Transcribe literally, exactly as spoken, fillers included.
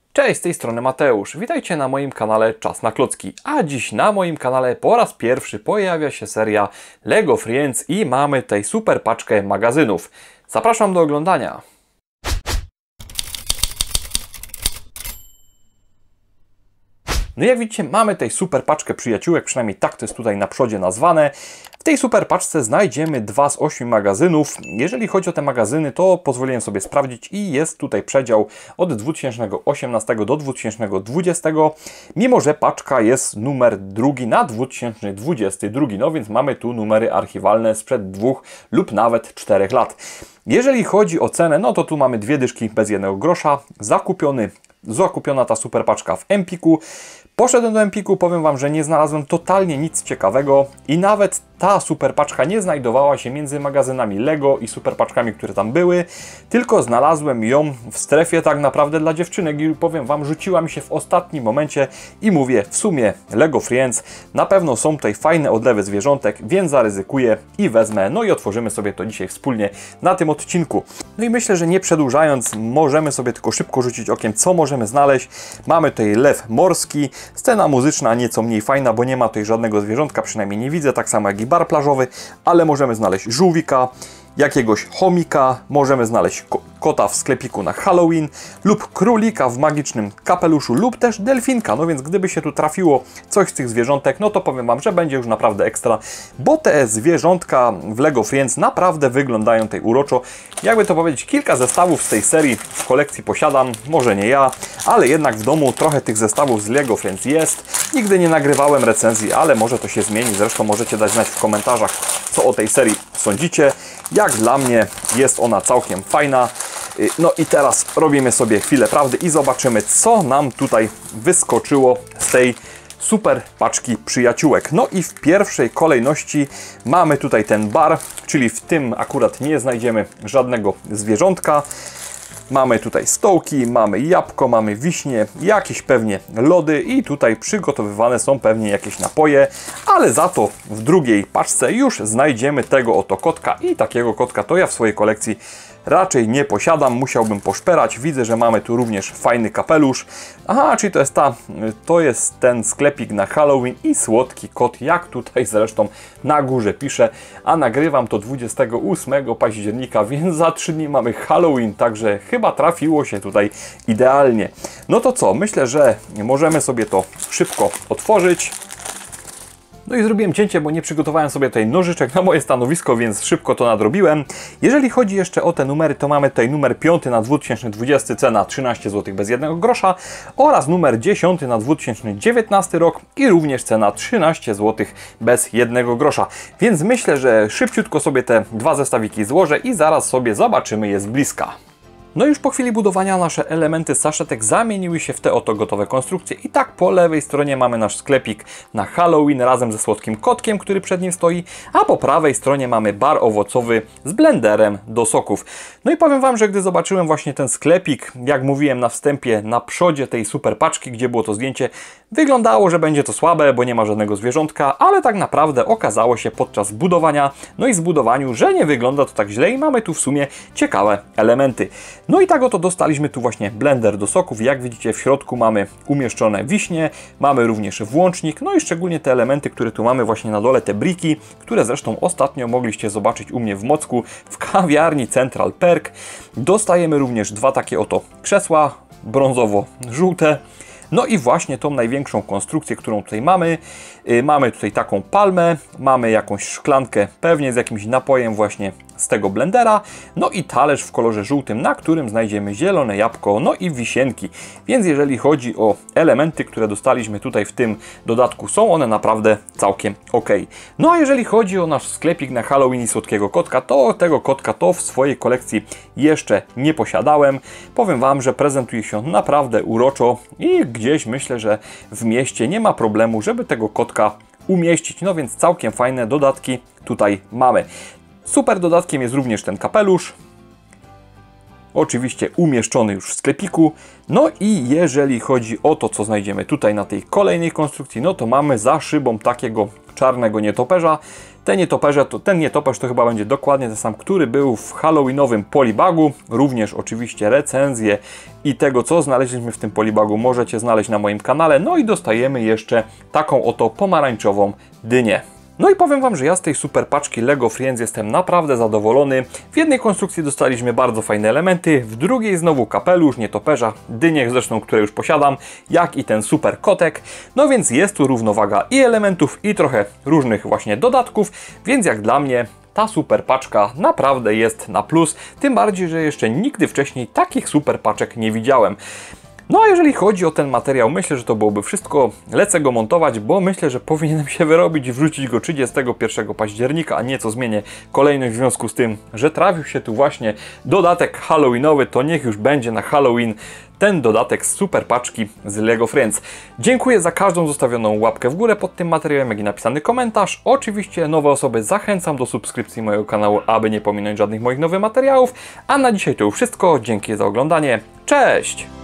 Cześć, z tej strony Mateusz. Witajcie na moim kanale Czas na Klocki. A dziś na moim kanale po raz pierwszy pojawia się seria LEGO Friends i mamy tutaj super paczkę magazynów. Zapraszam do oglądania. No jak widzicie, mamy tutaj super paczkę przyjaciółek, przynajmniej tak to jest tutaj na przodzie nazwane. W tej super paczce znajdziemy dwa z ośmiu magazynów. Jeżeli chodzi o te magazyny, to pozwoliłem sobie sprawdzić i jest tutaj przedział od dwa tysiące osiemnastego do dwa tysiące dwudziestego, mimo że paczka jest numer drugi na dwa tysiące dwudziesty drugi, no więc mamy tu numery archiwalne sprzed dwóch lub nawet czterech lat. Jeżeli chodzi o cenę, no to tu mamy dwie dyszki bez jednego grosza, zakupiony Zakupiona ta super paczka w Empiku. Poszedłem do Empiku, powiem Wam, że nie znalazłem totalnie nic ciekawego i nawet ta super paczka nie znajdowała się między magazynami LEGO i super paczkami, które tam były, tylko znalazłem ją w strefie tak naprawdę dla dziewczynek i powiem Wam, rzuciła mi się w ostatnim momencie i mówię, w sumie LEGO Friends, na pewno są tutaj fajne odlewy zwierzątek, więc zaryzykuję i wezmę, no i otworzymy sobie to dzisiaj wspólnie na tym odcinku. No i myślę, że nie przedłużając, możemy sobie tylko szybko rzucić okiem, co możemy znaleźć. Mamy tutaj lew morski, scena muzyczna nieco mniej fajna, bo nie ma tutaj żadnego zwierzątka, przynajmniej nie widzę, tak samo jak i bar plażowy, ale możemy znaleźć żółwika, jakiegoś chomika, możemy znaleźć ko kota w sklepiku na Halloween lub królika w magicznym kapeluszu lub też delfinka, no więc gdyby się tu trafiło coś z tych zwierzątek, no to powiem Wam, że będzie już naprawdę ekstra, bo te zwierzątka w LEGO Friends naprawdę wyglądają tutaj uroczo. Jakby to powiedzieć, kilka zestawów z tej serii w kolekcji posiadam, może nie ja, ale jednak w domu trochę tych zestawów z LEGO Friends jest. Nigdy nie nagrywałem recenzji, ale może to się zmieni, zresztą możecie dać znać w komentarzach, co o tej serii sądzicie. Jak dla mnie jest ona całkiem fajna. No i teraz robimy sobie chwilę prawdy i zobaczymy, co nam tutaj wyskoczyło z tej super paczki przyjaciółek. No i w pierwszej kolejności mamy tutaj ten bar, czyli w tym akurat nie znajdziemy żadnego zwierzątka. Mamy tutaj stołki, mamy jabłko, mamy wiśnie, jakieś pewnie lody i tutaj przygotowywane są pewnie jakieś napoje, ale za to w drugiej paczce już znajdziemy tego oto kotka i takiego kotka to ja w swojej kolekcji raczej nie posiadam, musiałbym poszperać. Widzę, że mamy tu również fajny kapelusz. Aha, czyli to jest ta, to jest ten sklepik na Halloween i słodki kot, jak tutaj zresztą na górze pisze, a nagrywam to dwudziestego ósmego października, więc za trzy dni mamy Halloween, także chyba trafiło się tutaj idealnie. No to co, myślę, że możemy sobie to szybko otworzyć. No i zrobiłem cięcie, bo nie przygotowałem sobie tutaj nożyczek na moje stanowisko, więc szybko to nadrobiłem. Jeżeli chodzi jeszcze o te numery, to mamy tutaj numer piąty na dwa tysiące dwudziesty, cena trzynaście złotych bez jednego grosza oraz numer dziesiąty na dwa tysiące dziewiętnasty rok i również cena trzynaście złotych bez jednego grosza. Więc myślę, że szybciutko sobie te dwa zestawiki złożę i zaraz sobie zobaczymy je z bliska. No już po chwili budowania nasze elementy z saszetek zamieniły się w te oto gotowe konstrukcje i tak po lewej stronie mamy nasz sklepik na Halloween razem ze słodkim kotkiem, który przed nim stoi, a po prawej stronie mamy bar owocowy z blenderem do soków. No i powiem Wam, że gdy zobaczyłem właśnie ten sklepik, jak mówiłem na wstępie, na przodzie tej super paczki, gdzie było to zdjęcie, wyglądało, że będzie to słabe, bo nie ma żadnego zwierzątka, ale tak naprawdę okazało się podczas budowania, no i zbudowaniu, że nie wygląda to tak źle i mamy tu w sumie ciekawe elementy. No i tak oto dostaliśmy tu właśnie blender do soków. Jak widzicie, w środku mamy umieszczone wiśnie, mamy również włącznik, no i szczególnie te elementy, które tu mamy właśnie na dole, te briki, które zresztą ostatnio mogliście zobaczyć u mnie w Mocku w kawiarni Central Perk. Dostajemy również dwa takie oto krzesła, brązowo-żółte. No i właśnie tą największą konstrukcję, którą tutaj mamy. Yy, mamy tutaj taką palmę, mamy jakąś szklankę, pewnie z jakimś napojem właśnie z tego blendera, no i talerz w kolorze żółtym, na którym znajdziemy zielone jabłko, no i wisienki. Więc jeżeli chodzi o elementy, które dostaliśmy tutaj w tym dodatku, są one naprawdę całkiem ok. No a jeżeli chodzi o nasz sklepik na Halloween i słodkiego kotka, to tego kotka to w swojej kolekcji jeszcze nie posiadałem. Powiem Wam, że prezentuje się naprawdę uroczo i gdzieś myślę, że w mieście nie ma problemu, żeby tego kotka umieścić. No więc całkiem fajne dodatki tutaj mamy. Super dodatkiem jest również ten kapelusz. Oczywiście umieszczony już w sklepiku. No i jeżeli chodzi o to, co znajdziemy tutaj na tej kolejnej konstrukcji, no to mamy za szybą takiego czarnego nietoperza. Ten nietoperze, to, ten nietoperz to chyba będzie dokładnie ten sam, który był w halloweenowym polibagu. Również oczywiście recenzję i tego, co znaleźliśmy w tym polibagu, możecie znaleźć na moim kanale. No i dostajemy jeszcze taką oto pomarańczową dynię. No i powiem Wam, że ja z tej super paczki LEGO Friends jestem naprawdę zadowolony. W jednej konstrukcji dostaliśmy bardzo fajne elementy, w drugiej znowu kapelusz, nietoperza, dynię zresztą, które już posiadam, jak i ten super kotek. No więc jest tu równowaga i elementów, i trochę różnych właśnie dodatków, więc jak dla mnie ta super paczka naprawdę jest na plus, tym bardziej, że jeszcze nigdy wcześniej takich super paczek nie widziałem. No a jeżeli chodzi o ten materiał, myślę, że to byłoby wszystko. Lecę go montować, bo myślę, że powinienem się wyrobić i wrzucić go trzydziestego pierwszego października, a nieco zmienię kolejność w związku z tym, że trafił się tu właśnie dodatek halloweenowy, to niech już będzie na Halloween ten dodatek z super paczki z LEGO Friends. Dziękuję za każdą zostawioną łapkę w górę pod tym materiałem, jak i napisany komentarz. Oczywiście nowe osoby zachęcam do subskrypcji mojego kanału, aby nie pominąć żadnych moich nowych materiałów. A na dzisiaj to już wszystko. Dzięki za oglądanie. Cześć!